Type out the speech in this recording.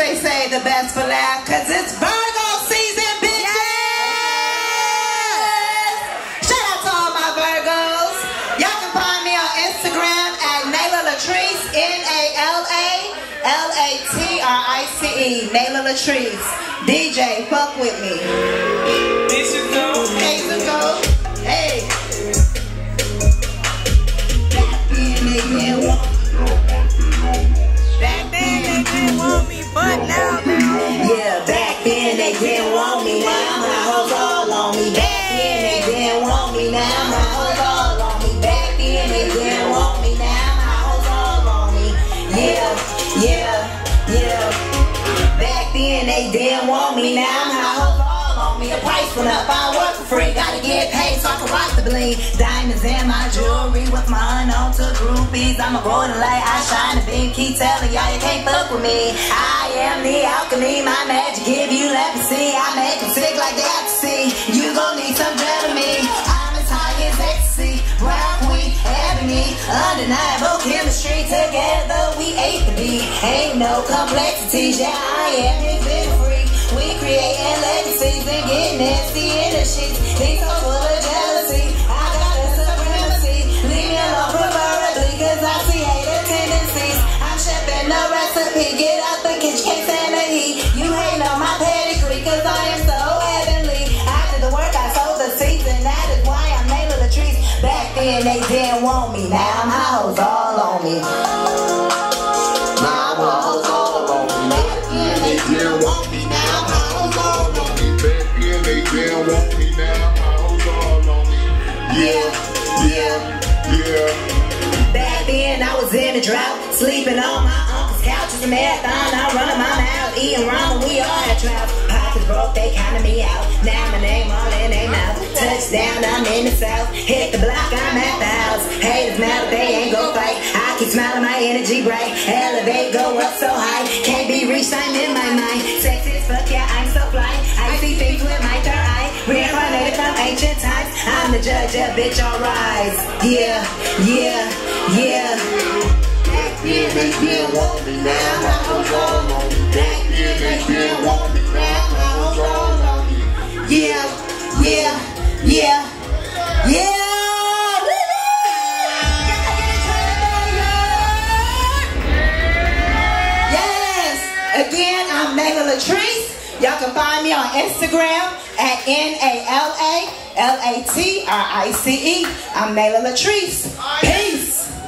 they say the best for last, cause it's Virgo season, bitches! Yes! Shout out to all my Virgos. Y'all can find me on Instagram at LATRICE, NALALATRICE, Nayla Latrice. DJ, fuck with me. Days ago. Hey. Back then they didn't want me, but now. Yeah, back then they didn't want me, now my hoes all on me. Back then they didn't want me, now my hoes all on me. Back then they didn't want me, now my hoes all on me. Yeah. Back then they didn't want me, now my hoes all on me. The price went up, I work for free, gotta get paid so I can rock the bling. Diamonds in my jewelry with my unknown to groupies. I'm a golden light, I shine the beam. Keep telling y'all you can't fuck with me. I am the alchemy, my magic give you leprosy. I make them sick like ecstasy. You gon' need some Jeremy. I'm as high as ecstasy. Brown queen, ebony, undeniable chemistry. Together we ate the beat. Ain't no complexities, yeah I am exhibit free. We creating legacies and getting nasty in the sheets. These so full of jealousy, I got a supremacy. Leave me alone preferably, cause I see hater tendencies. I'm chefing the recipe, get out the kitchen, can't stand the heat. You hate on my pedigree, cause I am so heavenly. After the work I sowed the seeds, and that is why I'm Nayla Latrice. Back then they didn't want me, now my hoes all on me. Now my hoes all on me. Back then they didn't want me, now my hoes all on me. Back then they didn't want me, now my hoes all on me. Yeah. Back then I was in a drought, sleeping on my uncle's couch. It's a marathon, I'm running my mouth, eating ramen, we all had drought. Pockets broke, they counted me out. Now my name all in their mouth. Touchdown, I'm in the south. Hit the block, I'm at the house. Haters mad, they ain't gon' fight. I keep smiling, my energy bright. Elevate, go up so high. Can't be reached, I'm in my mind. Sexy as fuck, yeah, I'm so fly. I see things with my third eye. Reincarnated from ancient times. I'm the judge, yeah, bitch, all rise. Yeah. Back then they didn't want me, now my hoes all on me. Back then they didn't want me, now my hoes all on me. Yeah. Yes. Again, I'm Nayla Latrice. Y'all can find me on Instagram at NALALATRICE. I'm Nayla Latrice. Peace.